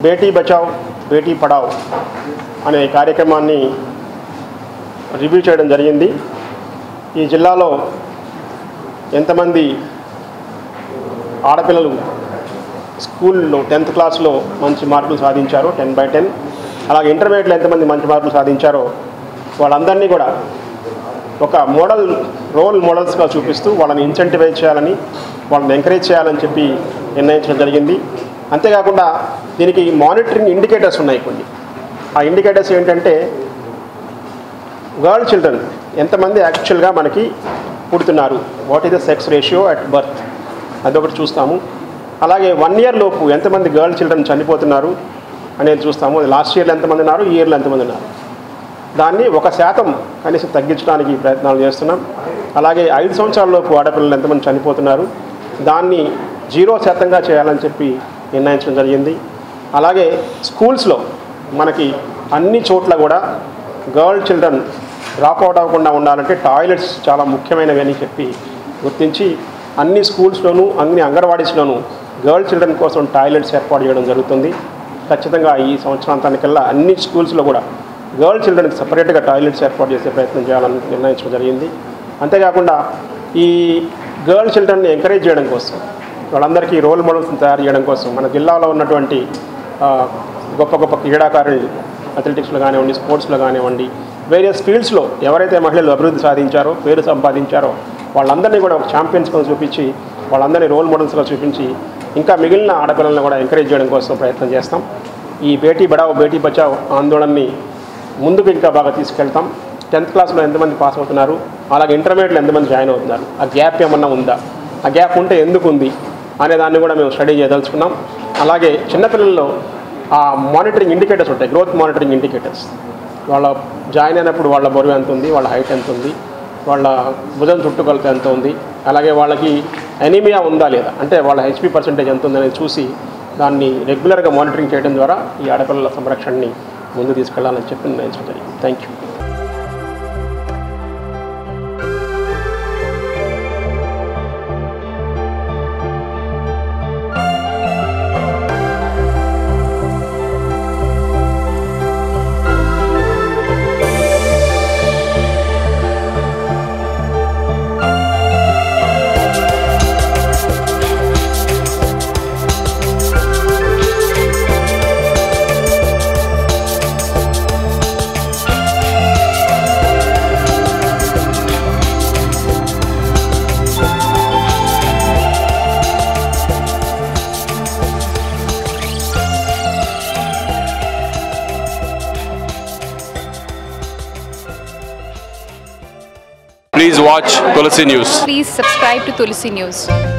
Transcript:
బేటీ బచావ్ బేటీ పడావ్ అనే కార్యక్రమాన్ని రివ్యూ చేయడం జరిగింది. ఈ జిల్లాలో ఎంతమంది ఆడపిల్లలు స్కూల్లో 10th క్లాస్లో మంచి మార్కులు సాధించారో 10/10, అలాగే ఇంటర్మీడియట్లో ఎంతమంది మంచి మార్కులు సాధించారో వాళ్ళందరినీ కూడా ఒక రోల్ మోడల్స్గా చూపిస్తూ వాళ్ళని ఇన్సెంటివైజ్ చేయాలని, వాళ్ళని ఎంకరేజ్ చేయాలని చెప్పి నిర్ణయించడం జరిగింది. అంతేకాకుండా దీనికి మానిటరింగ్ ఇండికేటర్స్ ఉన్నాయి కొన్ని. ఆ ఇండికేటర్స్ ఏంటంటే గర్ల్ చిల్డ్రన్ ఎంతమంది యాక్చువల్గా మనకి పుడుతున్నారు, what is the sex ratio at birth, అదొకటి చూస్తాము. అలాగే 1 year లోపు ఎంతమంది గర్ల్ చిల్డ్రన్ చనిపోతున్నారు అనేది చూస్తాము. అది లాస్ట్ ఇయర్లో ఎంతమంది ఉన్నారు, ఈ ఇయర్లో ఎంతమంది ఉన్నారు. దాన్ని 1% కనీసం తగ్గించడానికి ప్రయత్నాలు చేస్తున్నాం. అలాగే 5 సంవత్సరాల లోపు ఆడపిల్లలు ఎంతమంది చనిపోతున్నారు దాన్ని 0% చేయాలని చెప్పి నిర్ణయించడం జరిగింది. అలాగే స్కూల్స్లో మనకి అన్ని చోట్ల కూడా గర్ల్ చిల్డ్రన్ డ్రాప్ అవుట్ అవ్వకుండా ఉండాలంటే టాయిలెట్స్ చాలా ముఖ్యమైనవి అని చెప్పి గుర్తించి అన్ని స్కూల్స్లోనూ అన్ని అంగన్వాడీస్లోనూ గర్ల్ చిల్డ్రన్ కోసం టాయిలెట్స్ ఏర్పాటు చేయడం జరుగుతుంది. ఖచ్చితంగా ఈ సంవత్సరాంతానికల్లా అన్ని స్కూల్స్లో కూడా గర్ల్ చిల్డ్రన్కి సపరేట్గా టాయిలెట్స్ ఏర్పాటు చేసే ప్రయత్నం చేయాలని నిర్ణయించడం జరిగింది. అంతేకాకుండా ఈ గర్ల్ చిల్డ్రన్ని ఎంకరేజ్ చేయడం కోసం, వాళ్ళందరికీ రోల్ మోడల్స్ని తయారు చేయడం కోసం మన జిల్లాలో ఉన్నటువంటి గొప్ప గొప్ప క్రీడాకారులు అథ్లెటిక్స్లో కానివ్వండి, స్పోర్ట్స్లో కానివ్వండి, వేరియస్ ఫీల్డ్స్లో ఎవరైతే మహిళలు అభివృద్ధి సాధించారో, పేరు సంపాదించారో వాళ్ళందరినీ కూడా ఒక ఛాంపియన్స్గా చూపించి, వాళ్ళందరినీ రోల్ మోడల్స్గా చూపించి ఇంకా మిగిలిన ఆడపిల్లలను కూడా ఎంకరేజ్ చేయడం కోసం ప్రయత్నం చేస్తాం. ఈ బేటీ బడావ్ బేటీ బచావ్ ఆందోళనని ముందుకు ఇంకా బాగా తీసుకెళ్తాం. 10th క్లాస్లో ఎంతమంది పాస్ అవుతున్నారు, అలాగే ఇంటర్మీడియట్లో ఎంతమంది జాయిన్ అవుతున్నారు, ఆ గ్యాప్ ఏమన్నా ఉందా, ఆ గ్యాప్ ఉంటే ఎందుకు ఉంది అనే దాన్ని కూడా మేము స్టడీ చేయదలుచుకున్నాం. అలాగే చిన్నపిల్లల్లో ఆ మానిటరింగ్ ఇండికేటర్స్ ఉంటాయి, గ్రోత్ మానిటరింగ్ ఇండికేటర్స్. వాళ్ళ జాయిన్ అయినప్పుడు వాళ్ళ బరువు ఎంత ఉంది, వాళ్ళ హైట్ ఎంత ఉంది, వాళ్ళ భుజం చుట్టుకొలత ఎంత ఉంది, అలాగే వాళ్ళకి ఎనీమియా ఉందా లేదా, అంటే వాళ్ళ HP పర్సెంటేజ్ ఎంత ఉందనేది చూసి దాన్ని రెగ్యులర్గా మానిటరింగ్ చేయడం ద్వారా ఈ ఆడపిల్లల సంరక్షణని ముందు తీసుకెళ్లాలని చెప్పి నిర్ణయించడం జరిగింది. Thank you. Please watch Tulsi News. Please subscribe to Tulsi News.